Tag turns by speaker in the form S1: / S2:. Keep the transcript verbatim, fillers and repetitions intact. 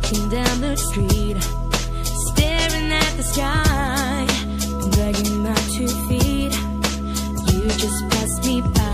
S1: walking down the street, staring at the sky, dragging my two feet. You just passed me by.